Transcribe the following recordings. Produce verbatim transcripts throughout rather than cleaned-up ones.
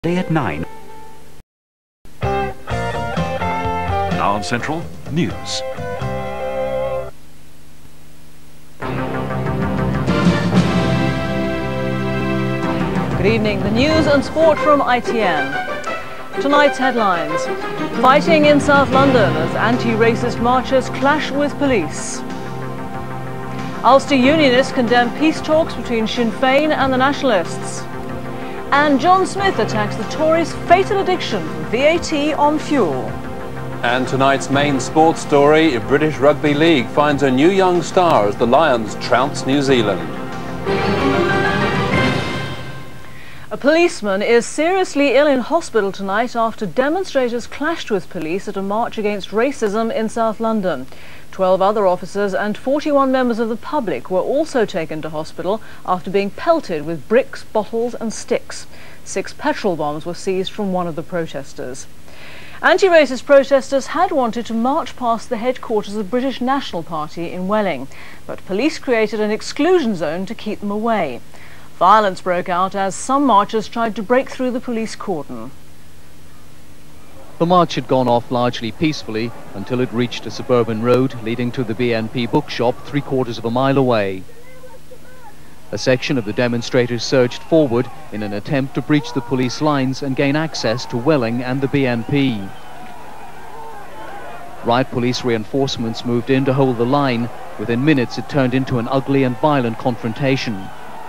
Day at nine. Now on Central News. Good evening. The news and sport from I T N. Tonight's headlines. Fighting in South London as anti-racist marchers clash with police. Ulster Unionists condemn peace talks between Sinn Féin and the Nationalists. And John Smith attacks the Tories' fatal addiction for V A T on fuel. And tonight's main sports story, British Rugby League finds a new young star as the Lions trounce New Zealand. A policeman is seriously ill in hospital tonight after demonstrators clashed with police at a march against racism in South London. Twelve other officers and forty-one members of the public were also taken to hospital after being pelted with bricks, bottles and sticks. Six petrol bombs were seized from one of the protesters. Anti-racist protesters had wanted to march past the headquarters of the British National Party in Welling, but police created an exclusion zone to keep them away. Violence broke out as some marchers tried to break through the police cordon. The march had gone off largely peacefully until it reached a suburban road leading to the B N P bookshop three quarters of a mile away. A section of the demonstrators surged forward in an attempt to breach the police lines and gain access to Welling and the B N P. Riot police reinforcements moved in to hold the line. Within minutes it turned into an ugly and violent confrontation.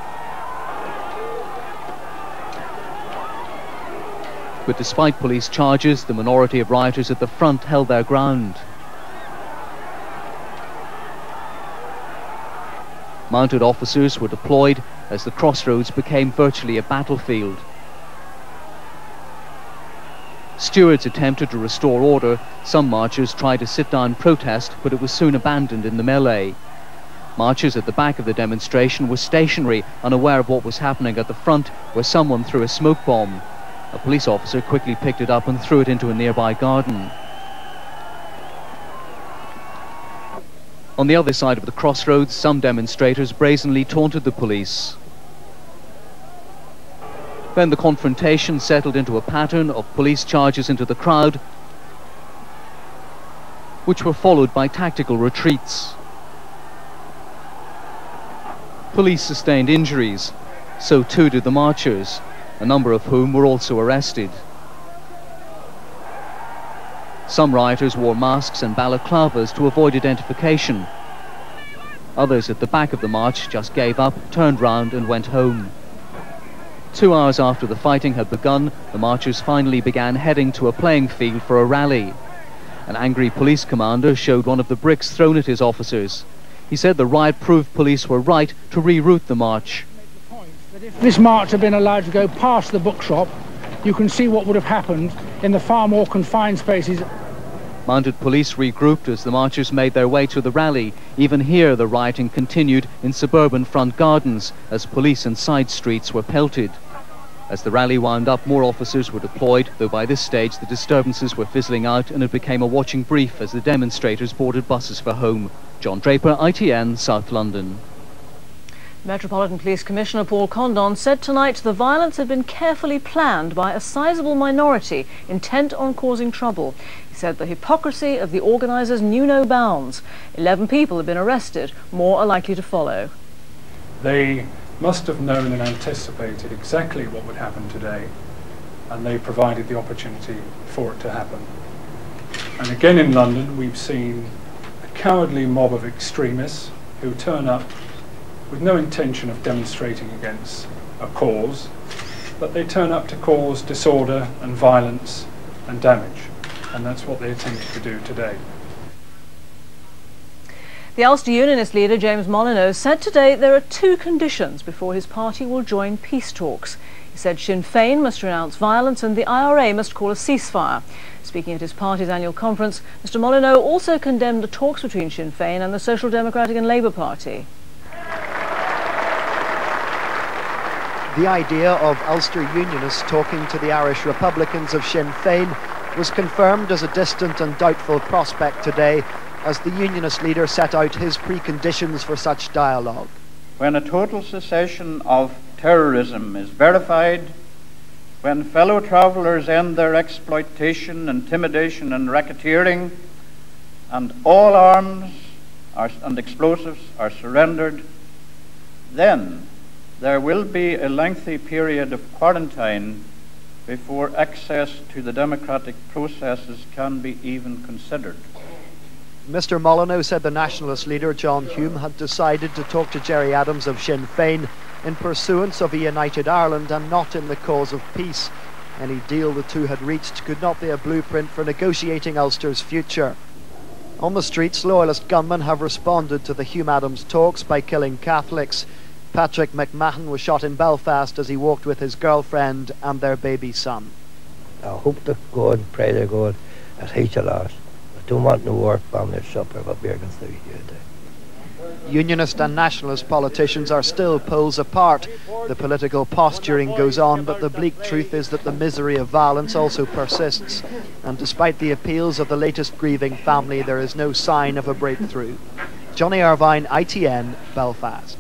But despite police charges, the minority of rioters at the front held their ground. Mounted officers were deployed as the crossroads became virtually a battlefield. Stewards attempted to restore order. Some marchers tried to sit down protest, but it was soon abandoned in the melee. Marchers at the back of the demonstration were stationary, unaware of what was happening at the front, where someone threw a smoke bomb. A police officer quickly picked it up and threw it into a nearby garden. On the other side of the crossroads, some demonstrators brazenly taunted the police. Then the confrontation settled into a pattern of police charges into the crowd, which were followed by tactical retreats. Police sustained injuries, so too did the marchers, a number of whom were also arrested. Some rioters wore masks and balaclavas to avoid identification. Others at the back of the march just gave up, turned round and went home. Two hours after the fighting had begun, the marchers finally began heading to a playing field for a rally. An angry police commander showed one of the bricks thrown at his officers. He said the riot proved police were right to reroute the march. If this march had been allowed to go past the bookshop, you can see what would have happened in the far more confined spaces. Mounted police regrouped as the marchers made their way to the rally. Even here the rioting continued in suburban front gardens as police and side streets were pelted. As the rally wound up, more officers were deployed, though by this stage the disturbances were fizzling out and it became a watching brief as the demonstrators boarded buses for home. John Draper, I T N, South London. Metropolitan Police Commissioner Paul Condon said tonight the violence had been carefully planned by a sizable minority intent on causing trouble. He said the hypocrisy of the organisers knew no bounds. Eleven people have been arrested. More are likely to follow. They must have known and anticipated exactly what would happen today, and they provided the opportunity for it to happen. And again in London we've seen a cowardly mob of extremists who turn up with no intention of demonstrating against a cause, but they turn up to cause disorder and violence and damage, and that's what they attempted to do today. The Ulster Unionist leader James Molyneux said today there are two conditions before his party will join peace talks. He said Sinn Féin must renounce violence and the I R A must call a ceasefire. Speaking at his party's annual conference, Mr Molyneux also condemned the talks between Sinn Féin and the Social Democratic and Labour Party. The idea of Ulster Unionists talking to the Irish Republicans of Sinn Féin was confirmed as a distant and doubtful prospect today as the Unionist leader set out his preconditions for such dialogue. When a total cessation of terrorism is verified, when fellow travellers end their exploitation, intimidation and racketeering, and all arms are, and explosives are surrendered, then there will be a lengthy period of quarantine before access to the democratic processes can be even considered. Mister Molyneux said the nationalist leader John Hume had decided to talk to Gerry Adams of Sinn Féin in pursuance of a united Ireland and not in the cause of peace. Any deal the two had reached could not be a blueprint for negotiating Ulster's future. On the streets, loyalist gunmen have responded to the Hume-Adams talks by killing Catholics. Patrick McMahon was shot in Belfast as he walked with his girlfriend and their baby son. I hope to God, pray to God, that he shall last. I don't want no war family or supper, but we're going through here today. Unionist and nationalist politicians are still poles apart. The political posturing goes on, but the bleak truth is that the misery of violence also persists. And despite the appeals of the latest grieving family, there is no sign of a breakthrough. Johnny Irvine, I T N, Belfast.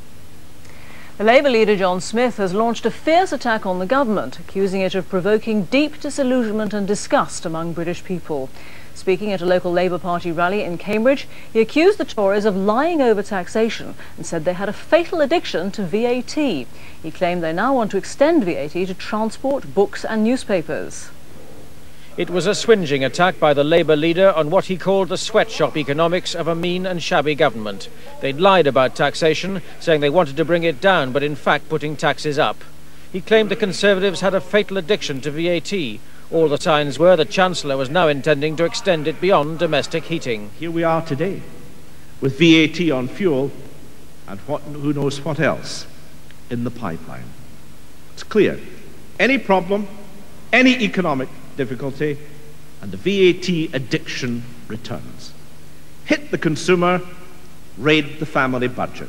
The Labour leader John Smith has launched a fierce attack on the government, accusing it of provoking deep disillusionment and disgust among British people. Speaking at a local Labour Party rally in Cambridge, he accused the Tories of lying over taxation and said they had a fatal addiction to V A T. He claimed they now want to extend V A T to transport, books and newspapers. It was a swingeing attack by the Labour leader on what he called the sweatshop economics of a mean and shabby government. They'd lied about taxation, saying they wanted to bring it down, but in fact putting taxes up. He claimed the Conservatives had a fatal addiction to V A T. All the signs were the Chancellor was now intending to extend it beyond domestic heating. Here we are today, with V A T on fuel and what, who knows what else in the pipeline. It's clear, any problem, any economic difficulty, and the V A T addiction returns. Hit the consumer, raid the family budget.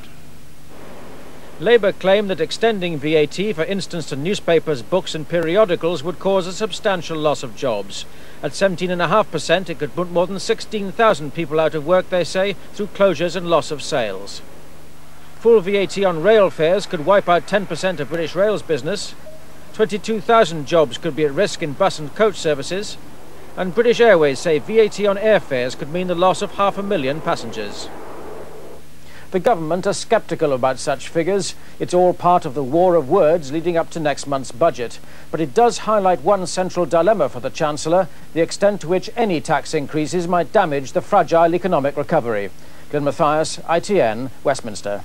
Labour claimed that extending V A T, for instance, to newspapers, books and periodicals would cause a substantial loss of jobs. At seventeen point five percent, it could put more than sixteen thousand people out of work, they say, through closures and loss of sales. Full V A T on rail fares could wipe out ten percent of British Rail's business. twenty-two thousand jobs could be at risk in bus and coach services. And British Airways say V A T on airfares could mean the loss of half a million passengers. The government are sceptical about such figures. It's all part of the war of words leading up to next month's budget. But it does highlight one central dilemma for the Chancellor, the extent to which any tax increases might damage the fragile economic recovery. Glenn Mathias, I T N, Westminster.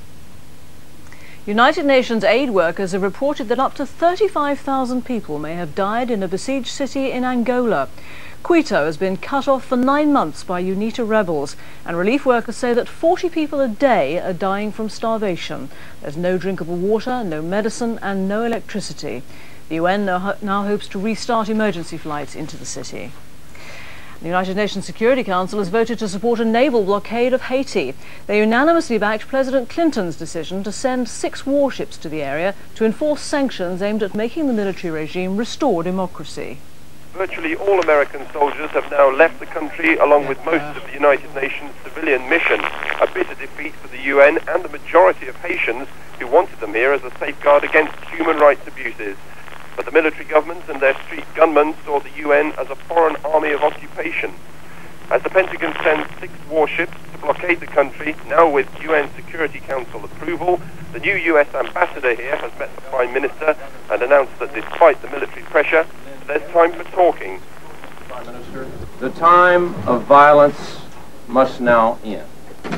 United Nations aid workers have reported that up to thirty-five thousand people may have died in a besieged city in Angola. Quito has been cut off for nine months by UNITA rebels, and relief workers say that forty people a day are dying from starvation. There's no drinkable water, no medicine and no electricity. The U N now, now hopes to restart emergency flights into the city. The United Nations Security Council has voted to support a naval blockade of Haiti. They unanimously backed President Clinton's decision to send six warships to the area to enforce sanctions aimed at making the military regime restore democracy. Virtually all American soldiers have now left the country, along with most of the United Nations civilian mission, a bitter defeat for the U N and the majority of Haitians who wanted them here as a safeguard against human rights abuses. But the military governments and their street gunmen saw the U N as a foreign army of occupation. As the Pentagon sends six warships to blockade the country, now with U N Security Council approval, the new U S ambassador here has met the Prime Minister and announced that despite the military pressure, there's time for talking. Prime Minister, the time of violence must now end,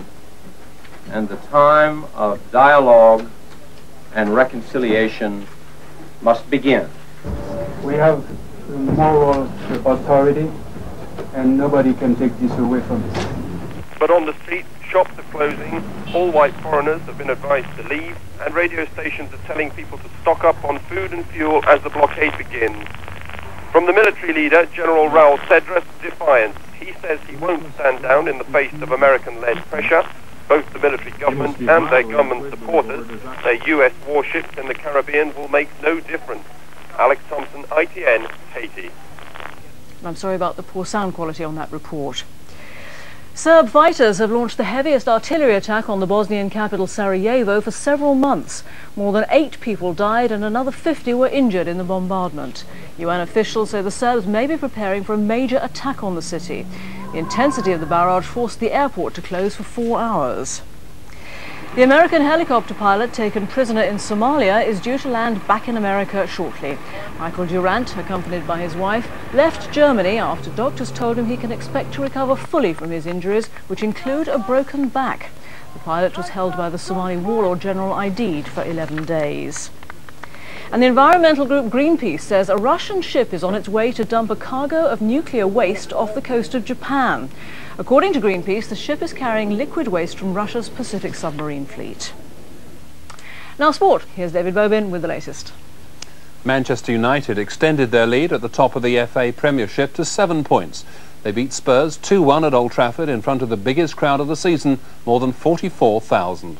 and the time of dialogue and reconciliation must begin. We have moral authority, and nobody can take this away from us. But on the street, shops are closing, all white foreigners have been advised to leave, and radio stations are telling people to stock up on food and fuel as the blockade begins. From the military leader, General Raul Cedras, defiance. He says he won't stand down in the face of American-led pressure. Both the military government and their government supporters, their U S warships in the Caribbean will make no difference. Alex Thompson, I T N, Haiti. I'm sorry about the poor sound quality on that report. Serb fighters have launched the heaviest artillery attack on the Bosnian capital Sarajevo for several months. More than eight people died and another fifty were injured in the bombardment. U N officials say the Serbs may be preparing for a major attack on the city. The intensity of the barrage forced the airport to close for four hours. The American helicopter pilot taken prisoner in Somalia is due to land back in America shortly. Michael Durant, accompanied by his wife, left Germany after doctors told him he can expect to recover fully from his injuries, which include a broken back. The pilot was held by the Somali warlord General Aidid for eleven days. And the environmental group Greenpeace says a Russian ship is on its way to dump a cargo of nuclear waste off the coast of Japan. According to Greenpeace, the ship is carrying liquid waste from Russia's Pacific submarine fleet. Now sport, here's David Bobin with the latest. Manchester United extended their lead at the top of the F A Premiership to seven points. They beat Spurs two one at Old Trafford in front of the biggest crowd of the season, more than forty-four thousand.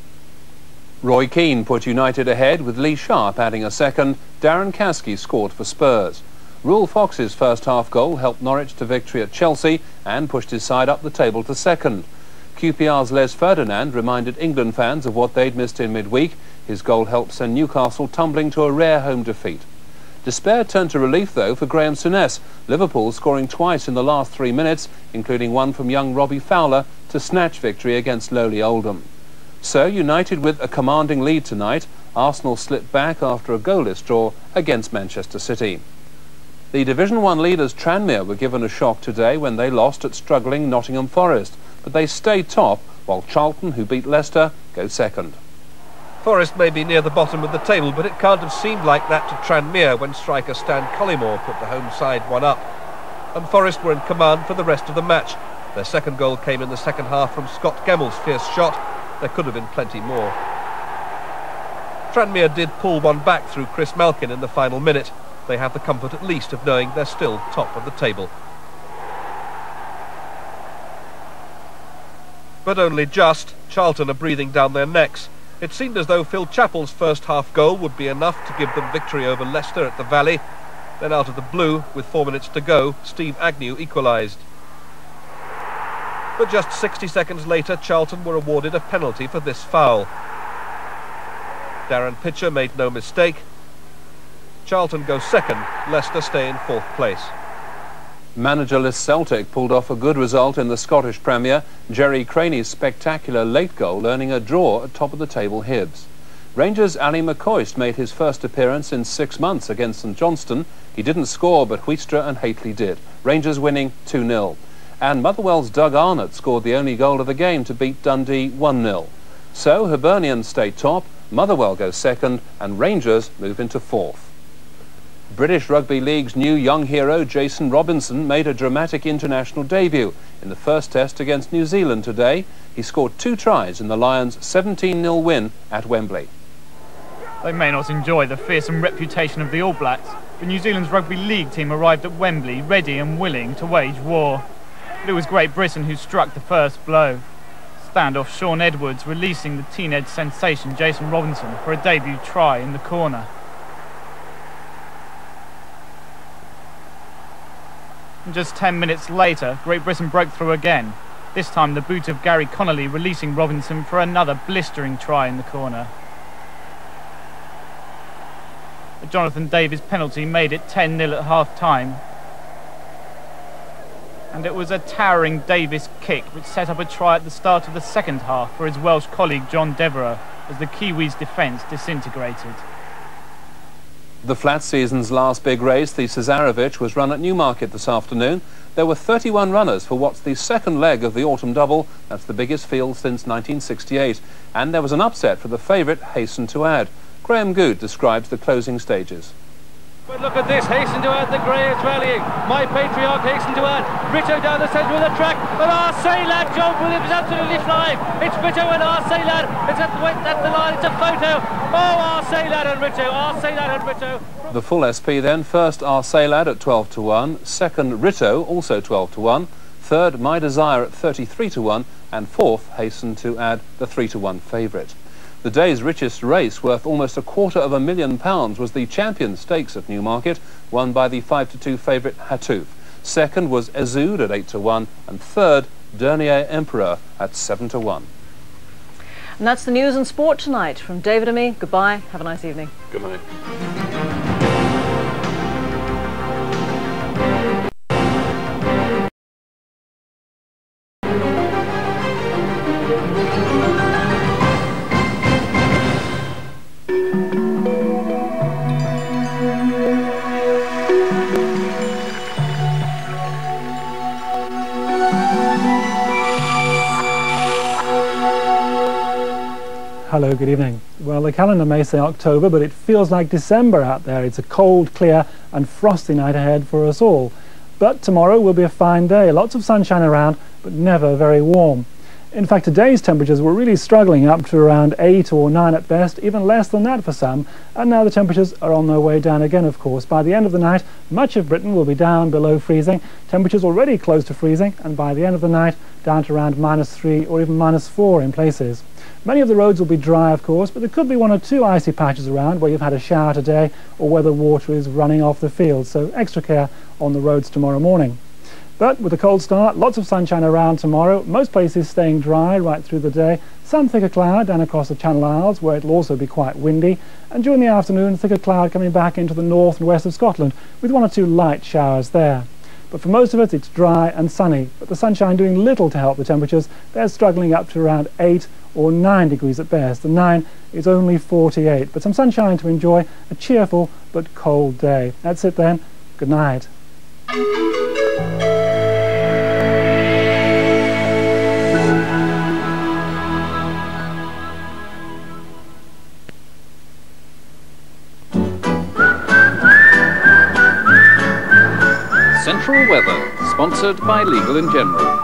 Roy Keane put United ahead with Lee Sharp adding a second. Darren Caskey scored for Spurs. Rule Fox's first half goal helped Norwich to victory at Chelsea and pushed his side up the table to second. Q P R's Les Ferdinand reminded England fans of what they'd missed in midweek. His goal helped send Newcastle tumbling to a rare home defeat. Despair turned to relief though for Graham Souness, Liverpool scoring twice in the last three minutes, including one from young Robbie Fowler to snatch victory against lowly Oldham. So United with a commanding lead tonight. Arsenal slipped back after a goalless draw against Manchester City. The Division one leaders Tranmere were given a shock today when they lost at struggling Nottingham Forest, but they stayed top, while Charlton, who beat Leicester, go second. Forest may be near the bottom of the table, but it can't have seemed like that to Tranmere when striker Stan Collymore put the home side one up. And Forest were in command for the rest of the match. Their second goal came in the second half from Scott Gemmell's fierce shot. There could have been plenty more. Tranmere did pull one back through Chris Malkin in the final minute. They have the comfort at least of knowing they're still top of the table. But only just. Charlton are breathing down their necks. It seemed as though Phil Chappell's first half goal would be enough to give them victory over Leicester at the Valley. Then out of the blue, with four minutes to go, Steve Agnew equalised. But just sixty seconds later, Charlton were awarded a penalty for this foul. Darren Pitcher made no mistake. Charlton go second, Leicester stay in fourth place. Managerless Celtic pulled off a good result in the Scottish Premier. Jerry Craney's spectacular late goal earning a draw at top of the table Hibs. Rangers' Ali McCoist made his first appearance in six months against St Johnstone. He didn't score, but Wheatstra and Haitley did. Rangers winning two nil. And Motherwell's Doug Arnott scored the only goal of the game to beat Dundee one nil. So Hibernian stay top, Motherwell goes second, and Rangers move into fourth. British Rugby League's new young hero Jason Robinson made a dramatic international debut in the first test against New Zealand today. He scored two tries in the Lions' seventeen nil win at Wembley. They may not enjoy the fearsome reputation of the All Blacks, but New Zealand's Rugby League team arrived at Wembley ready and willing to wage war. But it was Great Britain who struck the first blow. Standoff Sean Edwards releasing the teenage sensation Jason Robinson for a debut try in the corner. And just ten minutes later, Great Britain broke through again. This time the boot of Gary Connolly releasing Robinson for another blistering try in the corner. A Jonathan Davies penalty made it ten nil at half-time. And it was a towering Davies kick which set up a try at the start of the second half for his Welsh colleague John Devereux as the Kiwis' defence disintegrated. The flat season's last big race, the Cesarovic, was run at Newmarket this afternoon. There were thirty-one runners for what's the second leg of the autumn double. That's the biggest field since nineteen sixty-eight. And there was an upset for the favourite, Hasten to Add. Graham Good describes the closing stages. But look at this, Hasten to Add, the grey is rallying. My Patriarch, Hasten to Add. Rito down the centre of the track. And Arcelad, John Williams is absolutely flying. It's Rito and Arcelad. It's at the, at the line, it's a photo. Oh, Arcelad and Rito, Arcelad and Rito. The full S P then. First Arcelad at twelve to one. Second Rito, also twelve to one. Third My Desire at thirty-three to one. And fourth Hasten to Add, the three to one favourite. The day's richest race, worth almost a quarter of a million pounds, was the Champion Stakes at Newmarket, won by the five to two favourite Hatuf. Second was Ezud at eight to one, and third Dernier Emperor at seven to one. And that's the news and sport tonight. From David and me, goodbye. Have a nice evening. Good night. Hello, good evening. Well, the calendar may say October, but it feels like December out there. It's a cold, clear and frosty night ahead for us all. But tomorrow will be a fine day. Lots of sunshine around, but never very warm. In fact, today's temperatures were really struggling up to around eight or nine at best, even less than that for some. And now the temperatures are on their way down again, of course. By the end of the night, much of Britain will be down below freezing. Temperatures already close to freezing, and by the end of the night, down to around minus three or even minus four in places. Many of the roads will be dry, of course, but there could be one or two icy patches around where you've had a shower today or where the water is running off the fields, so extra care on the roads tomorrow morning. But with a cold start, lots of sunshine around tomorrow, most places staying dry right through the day, some thicker cloud down across the Channel Isles where it'll also be quite windy, and during the afternoon thicker cloud coming back into the north and west of Scotland with one or two light showers there. But for most of it, it's dry and sunny, but the sunshine doing little to help the temperatures. They're struggling up to around eight or nine degrees at best. The nine is only forty-eight, but some sunshine to enjoy a cheerful but cold day. That's it then. Good night. Central Weather, sponsored by Legal and General.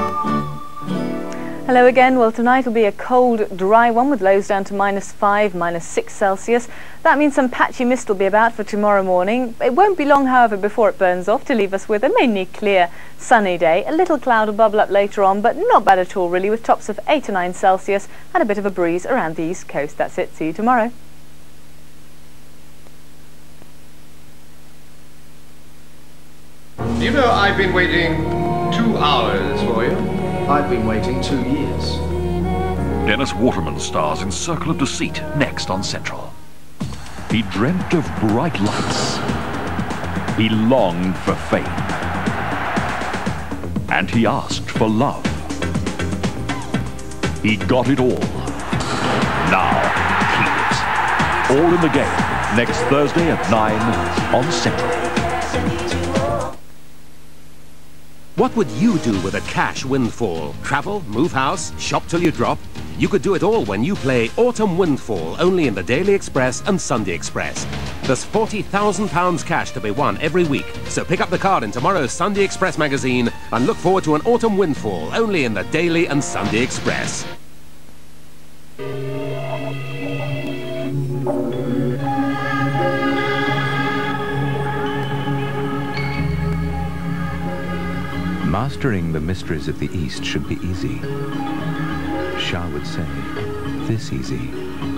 Hello again. Well, tonight will be a cold, dry one with lows down to minus five, minus six Celsius. That means some patchy mist will be about for tomorrow morning. It won't be long, however, before it burns off to leave us with a mainly clear, sunny day. A little cloud will bubble up later on, but not bad at all, really, with tops of eight to nine Celsius and a bit of a breeze around the east coast. That's it. See you tomorrow. You know, I've been waiting two hours for you. I've been waiting two years. Dennis Waterman stars in Circle of Deceit, next on Central. He dreamt of bright lights. He longed for fame. And he asked for love. He got it all. Now, keep it. All in the Game, next Thursday at nine on Central. What would you do with a cash windfall? Travel, move house, shop till you drop? You could do it all when you play Autumn Windfall, only in the Daily Express and Sunday Express. There's forty thousand pounds cash to be won every week, so pick up the card in tomorrow's Sunday Express magazine and look forward to an Autumn Windfall, only in the Daily and Sunday Express. Mastering the mysteries of the East should be easy. Shah would say, this easy.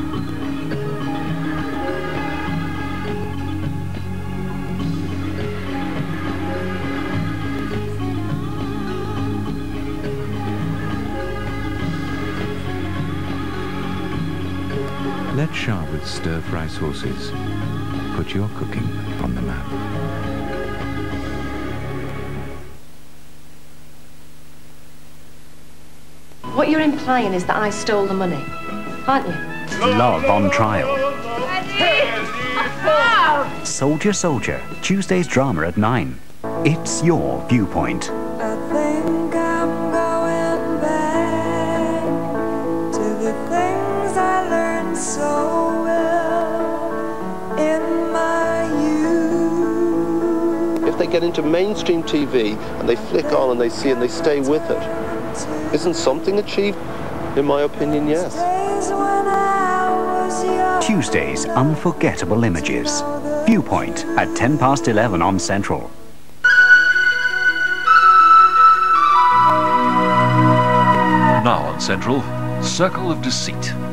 Let Sharwood's stir-fry sauces put your cooking on the map. What you're implying is that I stole the money, aren't you? Love on Trial. Soldier, Soldier. Tuesday's drama at nine. It's your viewpoint. I think I'm going back to the things I learned so well in my youth. If they get into mainstream T V and they flick on and they see and they stay with it, isn't something achieved? In my opinion, yes. Tuesday's Unforgettable Images. Viewpoint at ten past eleven on Central. Now on Central, Circle of Deceit.